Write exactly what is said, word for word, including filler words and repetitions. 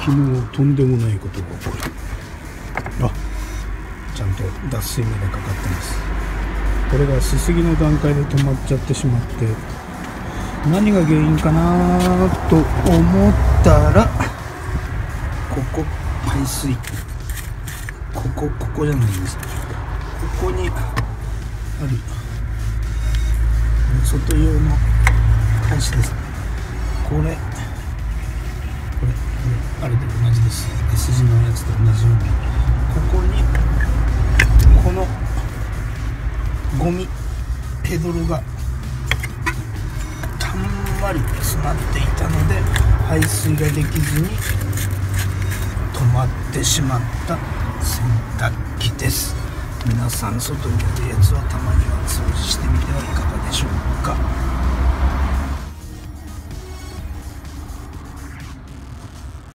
昨日とんでもないことが起こる。あ、ちゃんと脱水までかかってます。これがすすぎの段階で止まっちゃってしまって、何が原因かなと思ったら、ここ排水、ここここじゃないんです。ここにある外用の返しです。これこれこれあれで同じです。 S 字のやつと同じように、ここにこのゴミペドルがたんまり詰まっていたので、排水ができずに止まってしまった洗濯機です。皆さん外にあるやつはたまには掃除してみてはいかがでしょうか。